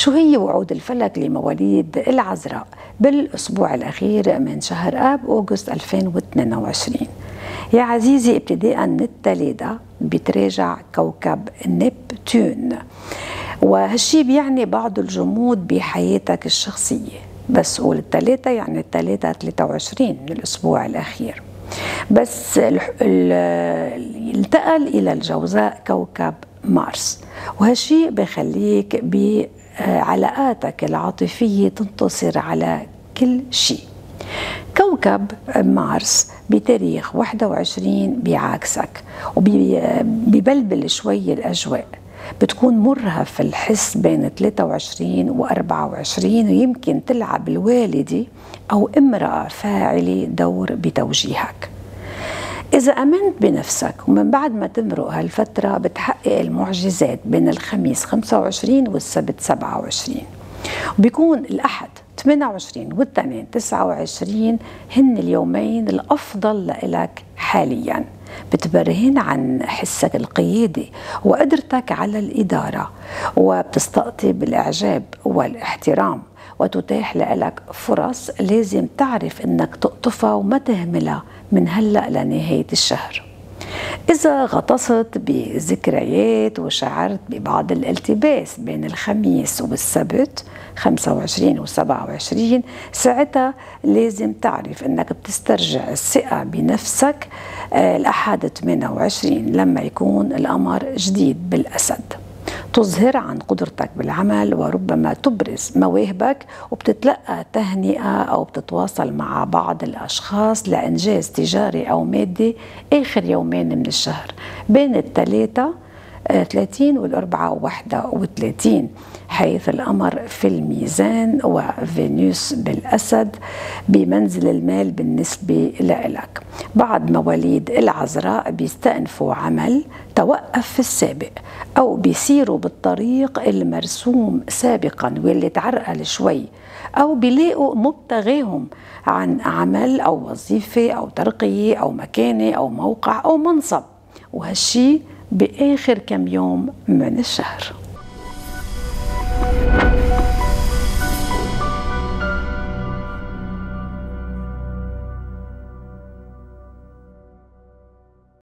شو هي وعود الفلك لمواليد العذراء بالأسبوع الأخير من شهر آب أغسطس 2022؟ يا عزيزي، ابتداء من الثلاثاء بيتراجع كوكب نبتون، وهالشي بيعني بعض الجمود بحياتك الشخصية. بس قول الثلاثاء يعني الثلاثاء 23 من الأسبوع الأخير. بس انتقل إلى الجوزاء كوكب مارس، وهالشي بخليك بعلاقاتك العاطفية تنتصر على كل شيء. كوكب مارس بتاريخ 21 بيعاكسك وبيبلبل شوي الأجواء، بتكون مرهف الحس بين 23 و 24، ويمكن تلعب الوالدة أو امرأة فاعلة دور بتوجيهك. إذا أمنت بنفسك ومن بعد ما تمرق هالفترة بتحقق المعجزات بين الخميس 25 والسبت 27، وبيكون الأحد 28 والتنين 29 هن اليومين الأفضل لك حالياً. بتبرهن عن حسك القيادي وقدرتك على الإدارة، وبتستقطب الإعجاب والاحترام، وتتاح لك فرص لازم تعرف أنك تقطفها وما تهملها من هلأ لنهاية الشهر. إذا غطست بذكريات وشعرت ببعض الالتباس بين الخميس والسبت 25 و 27، ساعتها لازم تعرف أنك بتسترجع الثقة بنفسك الأحد 28 لما يكون القمر جديد بالأسد، تظهر عن قدرتك بالعمل وربما تبرز مواهبك، وبتتلقى تهنئة أو بتتواصل مع بعض الأشخاص لإنجاز تجاري أو مادي آخر يومين من الشهر بين الثلاثاء 30 والأربعاء 31، حيث القمر في الميزان وفينوس بالأسد بمنزل المال بالنسبة لك. بعض مواليد العذراء بيستأنفوا عمل توقف في السابق، أو بيسيروا بالطريق المرسوم سابقا واللي تعرقل شوي، أو بيلاقوا مبتغاهم عن عمل أو وظيفة أو ترقية أو مكانة أو موقع أو منصب، وهالشي بآخر كم يوم من الشهر.